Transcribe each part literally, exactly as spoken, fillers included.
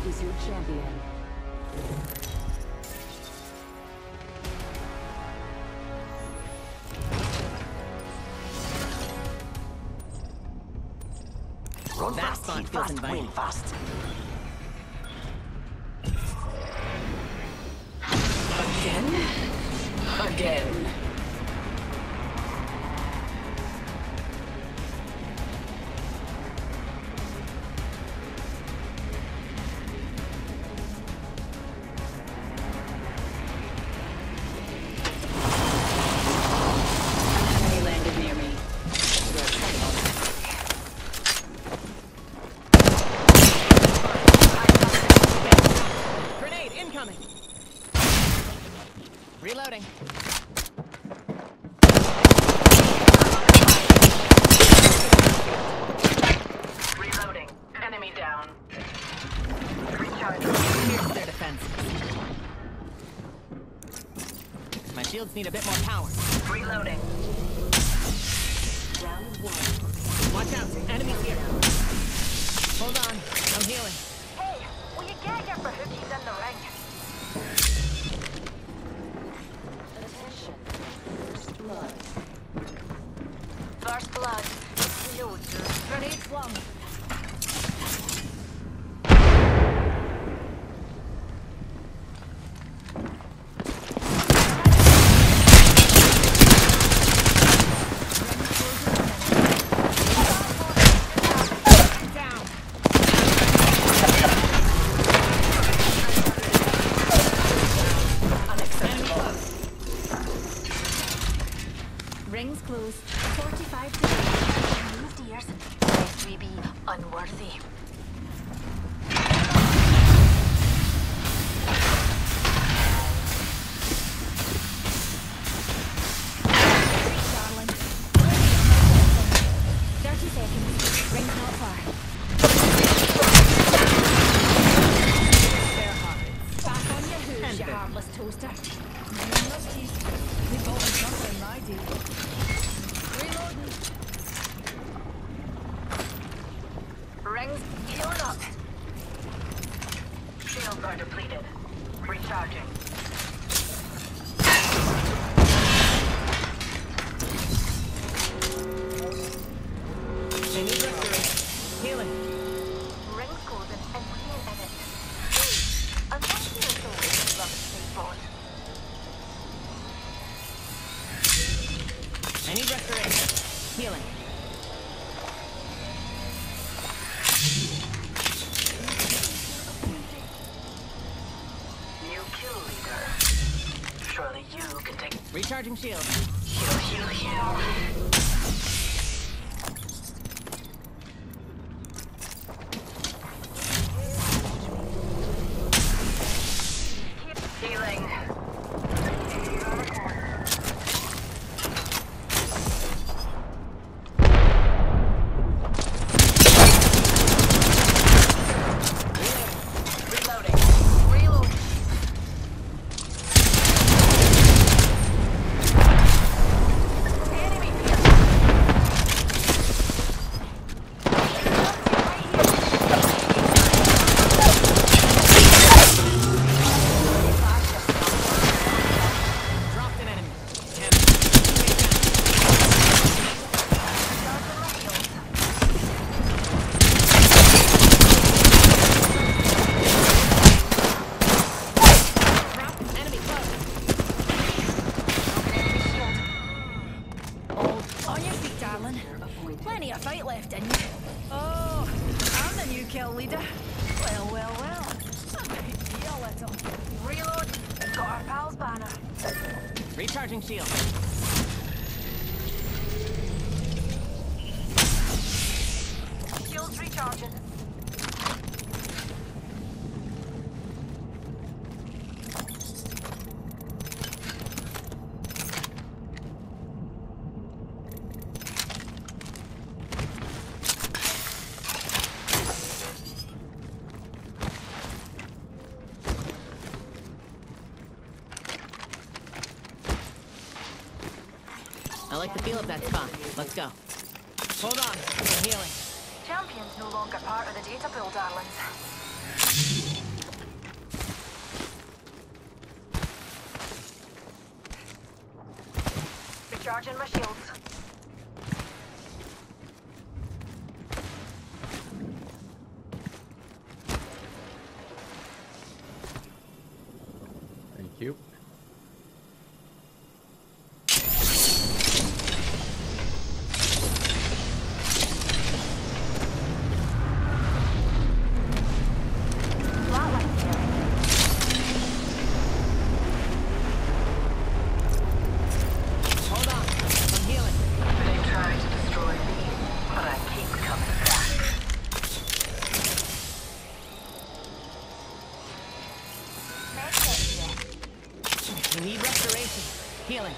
is your champion. Run that fast, spot feels fast, win fast. Again? Again. They landed near me. Grenade incoming. Reloading. Reloading. Enemy down. Recharging. Here's their defense. My shields need a bit more power. Reloading. Round one. Watch out, enemies here. Hold on, I'm healing. Hey, will you get your bahookies in the ring? Attention. First blood. First blood. Reload. Grenade flung. Down. Unacceptable. Rings closed. forty-five to go. Moved ears. Lest we be unworthy. Darling. thirty seconds. Rings not far. They're hard. Back on your hooves, And you bit. harmless toaster. We've got something I do. Reloading. Rings healing up. Shields are depleted. Recharging. They need restoration. Healing. Rings closing and clean in it. Hey, I'm not here until this rubbish thing board. I need restoration. Healing. New kill leader. Surely you can take. Recharging shield. Heal, heal, heal. Healing. Reloading. Reload. Enemy here. Dropped an enemy. Damn Drop. Enemy close. Oh, on your feet, darling. Plenty of fight left in you. Oh, I'm the new kill leader. Well, well, well. I might be a little. Reload. Got our pal's banner. Recharging shield. Shields recharging. I like the feel of that spot. Let's go. Hold on. I'm healing. Champion's no longer part of the data pool, darlings. Recharging my shields. Thank you. We need restoration. Healing.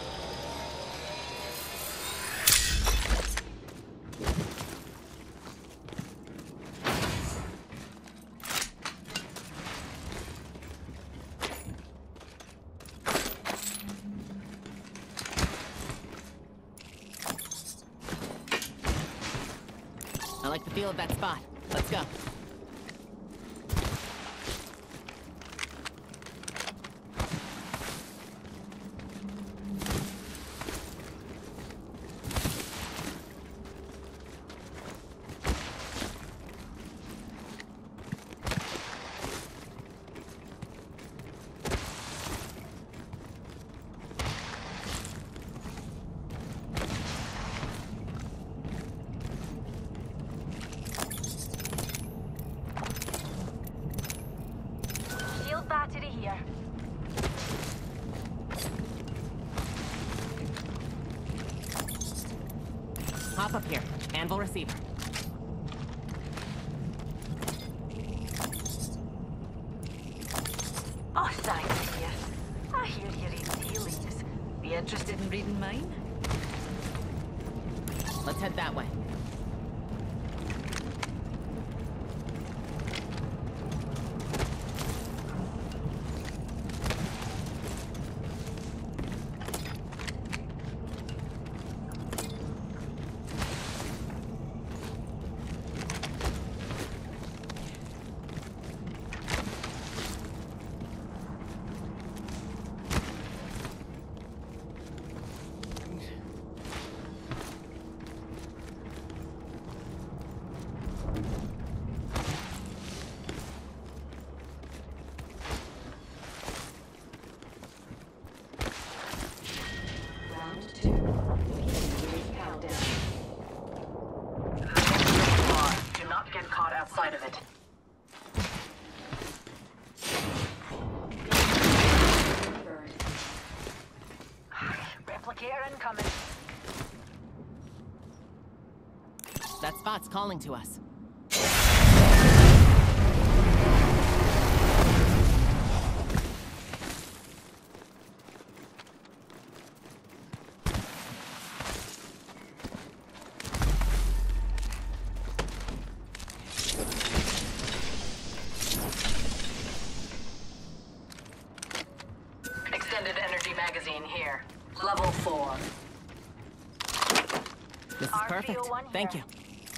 I like the feel of that spot. Let's go. Battery here. Hop up here. Anvil receiver. Oh, thanks, Seer. I hear you read tea leaves. Be interested in reading mine? Let's head that way. Outside of it. Replicator incoming. That spot's calling to us. Energy magazine here. Level four. This is perfect. Thank you.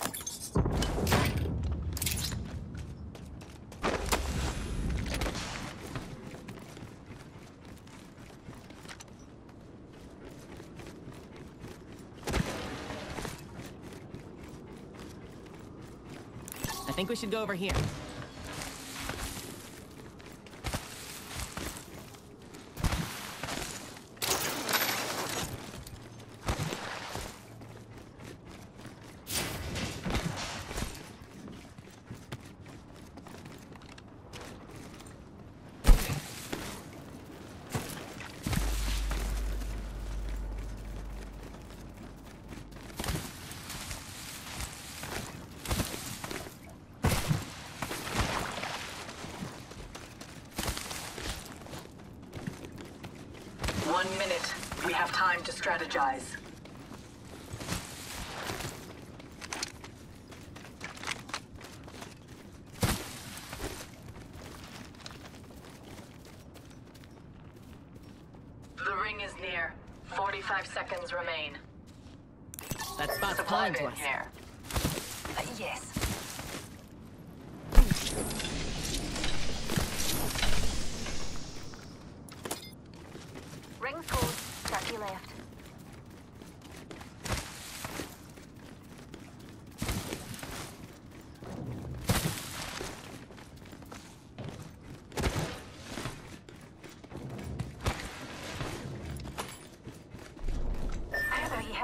I think we should go over here. One minute. We have time to strategize. The ring is near. Forty-five seconds remain. That spot's Supply calling to bin us. here. Uh, yes. Ring's cold. Turkey left.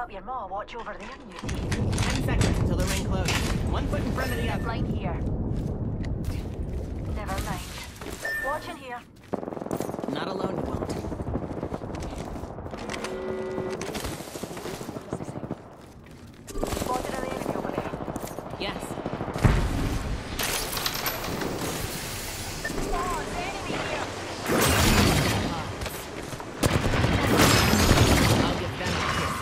help your ma watch over them, you see. Ten seconds until the ring closes. One foot in front of the other. Line here. Never mind. Watch in here. Not alone, you won't. Spotted an enemy over there. Yes. Oh, enemy here. I'll give them a kiss.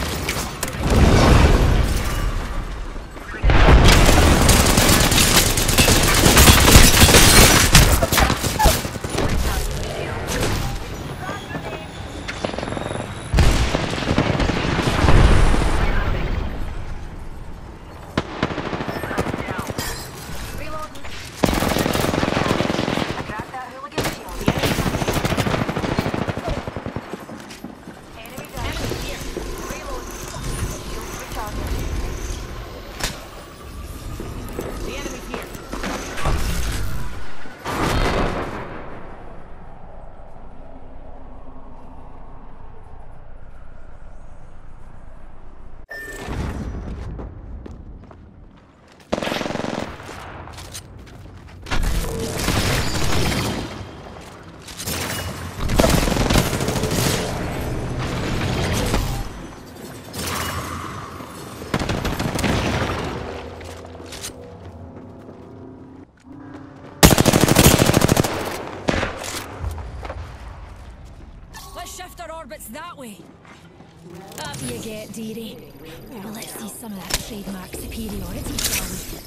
Shift our orbits that way. Up you get, dearie. Well, let's see some of that trademark superiority, shall we?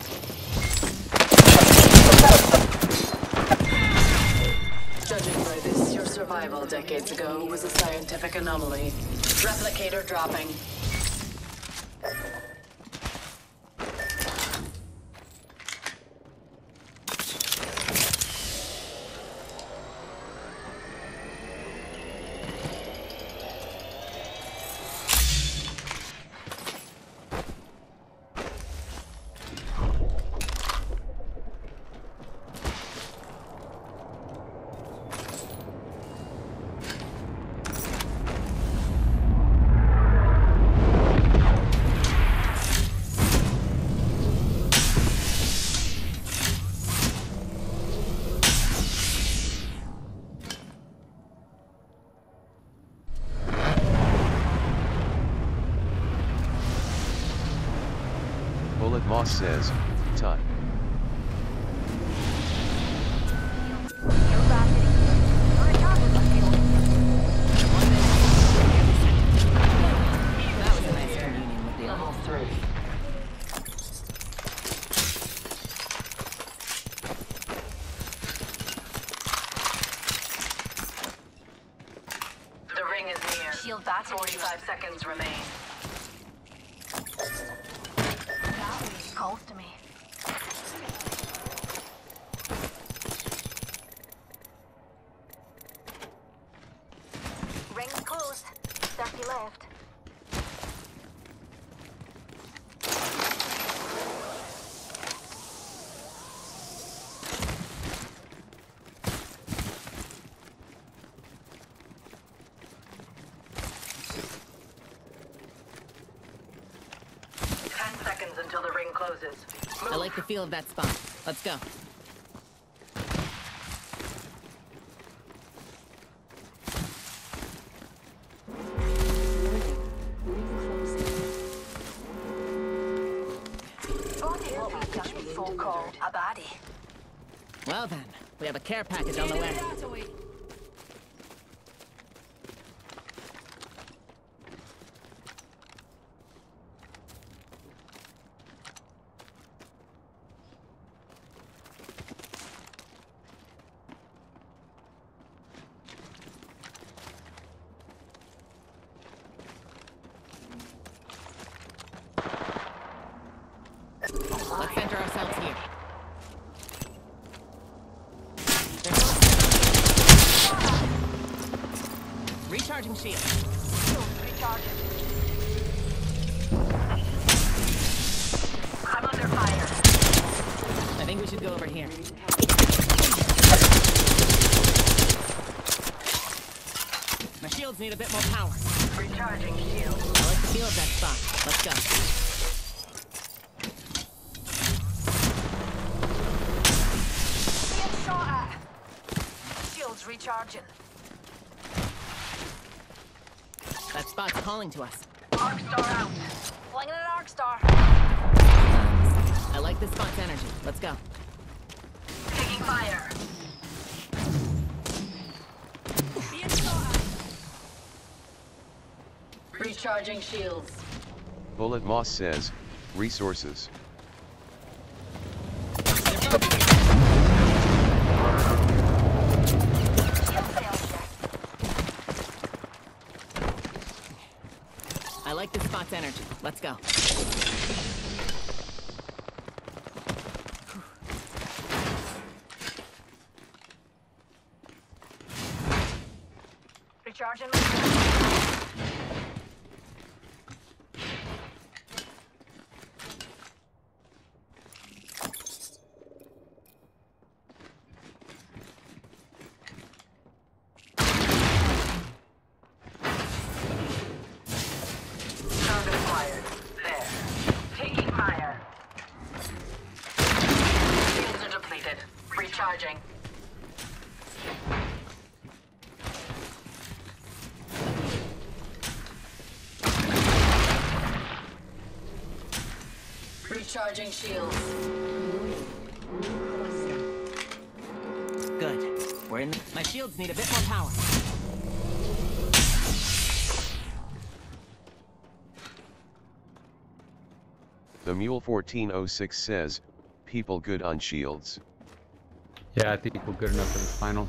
Judging by this, your survival decades ago was a scientific anomaly. Replicator dropping. Moss says, Tut. That was a nice communion with the Level three. The ring is near. Shield battery. forty-five seconds remain. That way calls to me. Ring's closed. thirty left. Ten seconds until the ring closes. I like the feel of that spot. Let's go. Spotted what we Dutch people call a baddie. Well then, we have a care package on the way. That away. Let's center ourselves here. Recharging shield. Shield recharging. I'm under fire. I think we should go over here. My shields need a bit more power. Recharging shield. I like the feel of that spot. Let's go. Being shot at. Shield's recharging. That spot's calling to us. Arc star out. Flinging an arc star. I like this spot's energy. Let's go. Taking fire. Being shot at. Recharging shields. Bullet Moss says, resources. I like this spot's energy. Let's go. Recharging. Target acquired. There. Taking fire. Shields are depleted. Recharging. Recharging shields. Good. We're in. My shields need a bit more power. The Mule fourteen oh six says, people good on shields. Yeah, I think we're good enough for this final.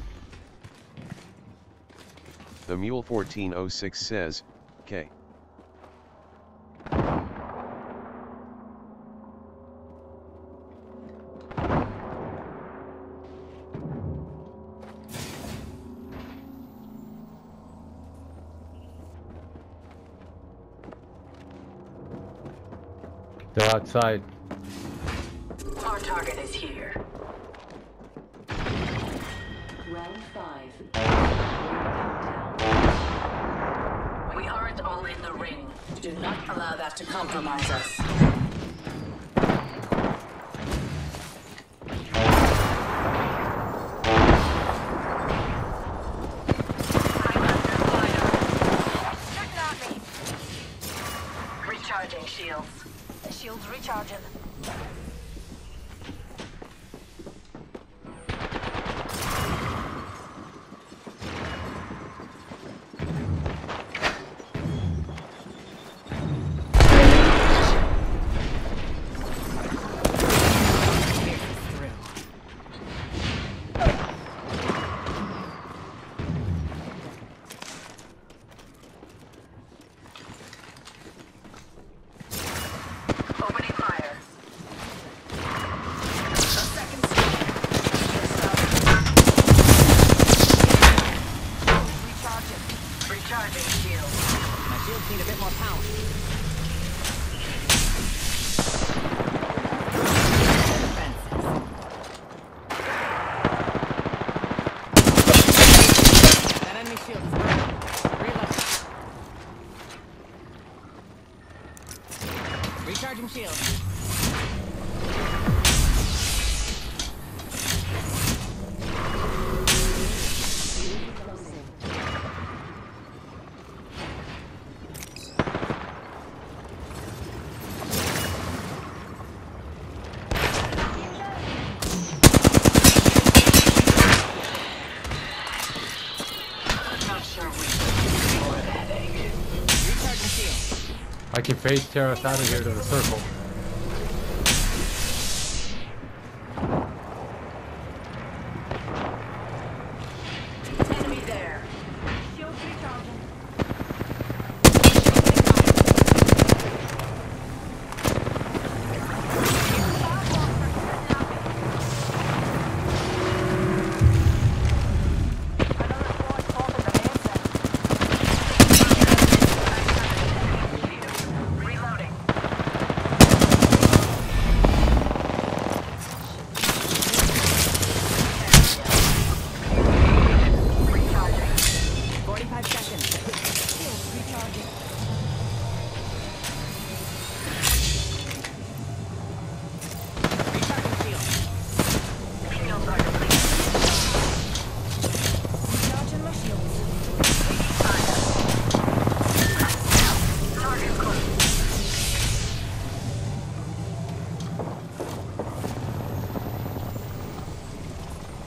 The Mule fourteen oh six says, K. They're outside. Our target is here. Round five. Countdown. We aren't all in the ring. Do not allow that to compromise us. Shooting at me. Recharging shields. The shield's recharging. Opening fire. A second squad. Recharging. Recharging shields. My shields need a bit more power. That enemy shield is broken. Reload. Recharging shield. Not sure we should ignore the headache. Recharging shield. I can phase tear us out of here to the circle. Enemy there. Shield's recharging. Reloading.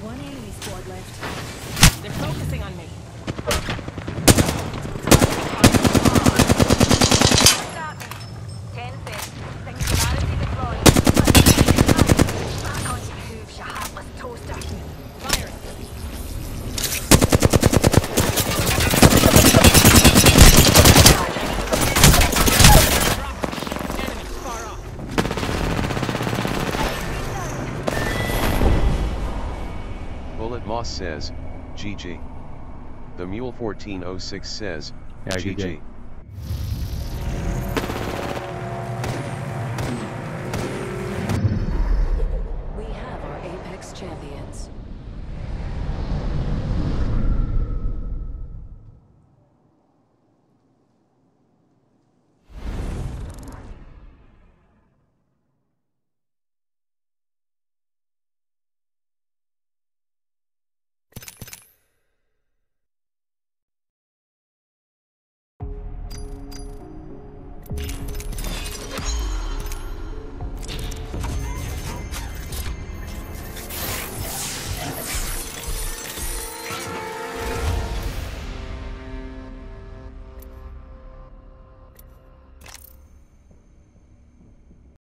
One enemy squad left. They're focusing on me. Ten seconds. Singularity deployed. Back on your hooves, you heartless toaster. Fire. Enemy far off. Bullet Moss says, G G. The Mule fourteen oh six says, Yeah, G good G. game. We have our Apex champions.